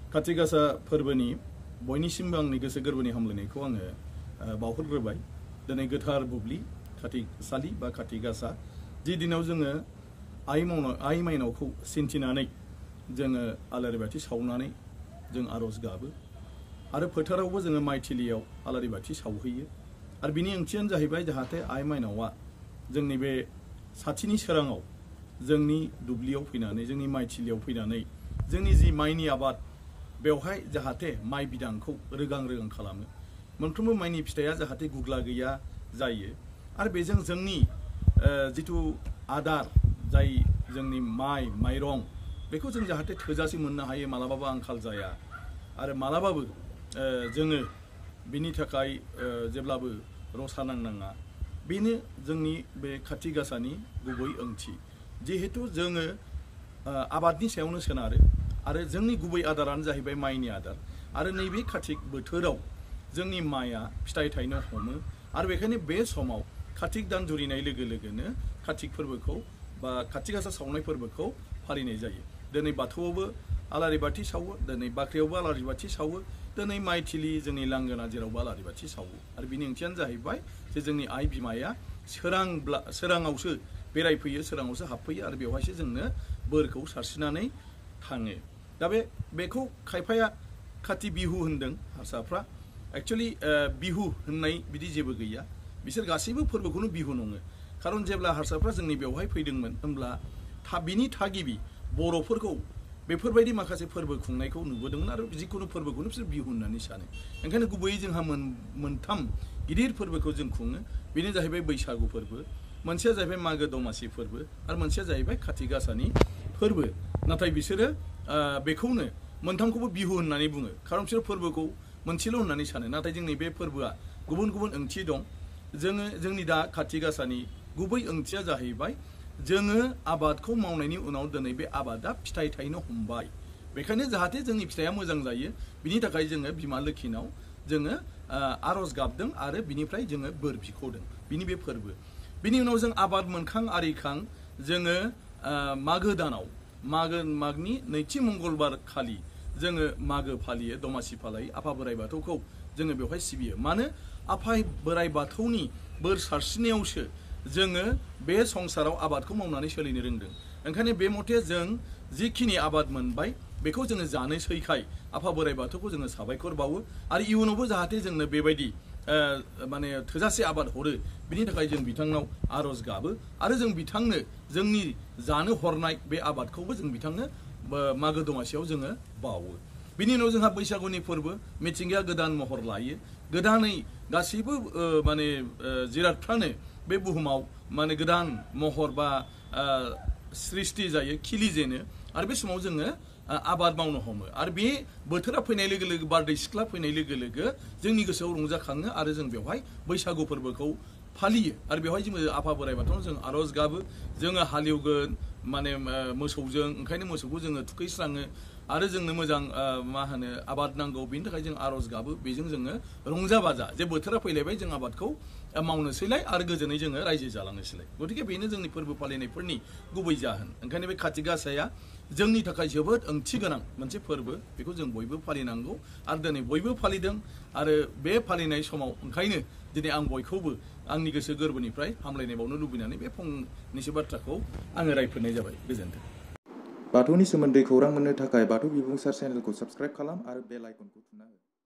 खाथि गासा फोरबोनि बयनिसिमबो आंनि गोसो गोरबोनि हामलायनायखौ आङो बावहरग्रोबाय। दिनै गोथार बुब्लि खाथिसालि बा खाथि गासा जि दिनाव जोङो आइ माइनावखौ सिन्थिनानै जोङो आलारि बाथि सावनानै जों आरज गाबो आरो फोथारावबो जोङो माइथिलियाव आलारि बाथि सावहैयो। आरो बिनि ओंथियानो जाहैबाय जाहाथे आइ माइनावा जोंनि बे साथिनि सोराङाव जोंनि दुब्लियाव फैनानै जोंनि माइथिलियाव फैनानै जोंनि जि माइनि आबाद बेवहाय जाहाथे माइ बिदांखौ रोगां रोगां खालामो, मोनफ्रोमबो माइनि फिथाइया जाहाथे गुग्ला गैया जायो आरो बेजों जोंनि जिथु आदार जाय जोंनि माइरं बेखौ जों जाहाथे थोजासे मोननो हायो, मालाबाबो आंखाल जाया आरो मालाबाबो जोङो बिनि थाखाय जेब्लाबो रसा नांनाङा। बेनो जोंनि बे खाथि गासानि गुबै ओंथि। जिहेतु जोङो आबादनि सायावनो सोनारो आरो जोंनि गुबै आदारानो जाहैबाय माइनि आदार आरो नैबे कार्तिक बोथोराव जोंनि माइआ फिथाइ थायनो हमो आरो बेखायनो बे समाव कार्तिक दान जुरिनाय लोगो लोगोनो कार्तिक फोरबोखौ बा खाथि गासा सावनाय फोरबोखौ फालिनाय जायो। दिनै बाथौआवबो आलारि बाथि सावो, दिनै बाख्रियावबो आलारि बाथि सावो, दिनै माइथिलि जोंनि लांगोना जेरावबो आलारि बाथि सावो आरो बिनि ओंथियानो जाहैबाय जे जोंनि आइ बिमाया सोराङावसो बेरायफैयो, सोराङावसो हाबफैयो आरो बेवहायसो जोंनो बोरखौ सारस्रिनानै थाङो। दा बेखौ खायफाया खाथि बिहु होनदों हारसाफ्रा। एक्चुअलि बिहु होननाय बिदि जेबो गैया, बिसोर गासैबो फोरबोखौनो बिहु नङो। खारन जेब्ला हारसाफ्रा जोंनि बेवहाय फैदोंमोन होमब्ला बिनि थागिबि बर'फोरखौ बेफोरबायदि माखासे फोरबो खुंनायखौ नुबोदोंमोन आरो जिखुनु फोरबोखौनो बिसोर बिहु होननानै सानो। ओंखायनो गुबैयै जोंहा मोनथाम गिदिर फोरबोखौ जों खुङो। बेनो जाहैबाय बैसागु फोरबो, मोनसेया जाहैबाय मागो दमासि फोरबो आरो मोनसेया जाहैबाय खाथि गासानि फोरबो। नाथाय बिसोरो बेखौनो मोनथामखौबो बिहु होननानै बुङो, खारन बिसोर फोरबोखौ मोनसेल' होननानै सानो। नाथाय जोंनि बे फोरबोआ गुबुन गुबुन ओंथि दं। जोंनि दा खाथि गासानि गुबै ओंथिया जाहैबाय जोङो आबादखौ मावनायनि उनाव दिनै बे आबादा फिथाइ थायनो हमबाय, बेखायनो जाहाथे जोंनि फिथाइया मोजां जायो बिनि थाखाय जोङो बिमा लोखिनाव जोङो आरज गाबदों आरो बिनिफ्राय जोङो बोर बिख'दों। बिनि बे फोरबो। बिनि उनाव जों आबाद मोनखां आरिखां जोङो मागो दानाव मागनि नैथि मंगलबार खालि जोङो मागो फालियो, दमासि फालियो। आफा बोराइ बाथौखौ जोङो बेवहाय सिबियो। मानो? आफा बोराइ बाथौनि बोर सारस्रिनायावसो जोङो बे संसाराव आबादखौ मावनानै सोलिनो रोंदों। ओंखायनो बे मथे जों जिखिनि आबाद मोनबाय बेखौ जोङो जानोसैखाय आफा बोराइ बाथौखौ जोङो साबायखर बावो आरो इयुनावबो जाहाथे जोंनो बेबायदि माने थोजासे आबाद हरो बिनि थाखाय जों बिथांनाव आरज गाबो आरो जों बिथांनो जोंनि जानो हरनाय बे आबादखौबो जों बिथांनो मागो दमासियाव जोङो बावो। बिनि उनाव जोंहा बैसागुनि फोरबो, मिथिंगाया गोदान महर लायो, गोदानै गासैबो माने जिरादफ्रानो बे बुहुमाव माने गोदान महर बा सृष्टि जायो, खिलिजेनो आरो बे समाव जोङो आबाद मावनो हमो आरो बे बोथोरा फैनाय लोगो लोगो बारदै सिख्ला फैनाय लोगो लोगो जोंनि गोसोआव रंजाखाङो आरो जों बेवहाय बैसागु फोरबोखौ फालियो आरो बेवहाय जोङो आफा बोराइ बाथौनाव जों आरज गाबो। जोङो हालेवगोन माने मोसौजों, ओंखायनो मोसौखौ जोङो थुखैस्राङो आरो जोंनो मोजां आबाद नांगौ, बेनि थाखाय जों आरज गाबो। बेजों जोङो रंजा बाजा जे बोथोरा फैलायबाय जों आबादखौ मावनोसैलाय आरो गोजोनै जोङो रायजो जालांनोसैलाय। गथिखे बेनो जोंनि फोरबो फालिनायफोरनि गुबै जाहोन। ओंखायनो बे खाथि गासाया जोंनि थाखाय जोबोद ओंथि गोनां मोनसे फोरबो, बेखौ जों बयबो फालिनांगौ आरो दिनै बयबो फालिदों आरो बे फालिनाय समाव ओंखायनो दिनै आं बयखौबो आंनि गोसो गोरबोनिफ्राय हामलायनाय बावनो लुबैनानै बे फंनैसो बाथ्राखौ आङो रायफोरनाय जाबाय। गोजोन्थों। बाथौनि सोमोन्दै खौरां मोननो थाखाय बाथौ बिबुंसार चेनेलखौ साबस्क्राइब खालाम आरो बेल आइकनखौ थुना हो।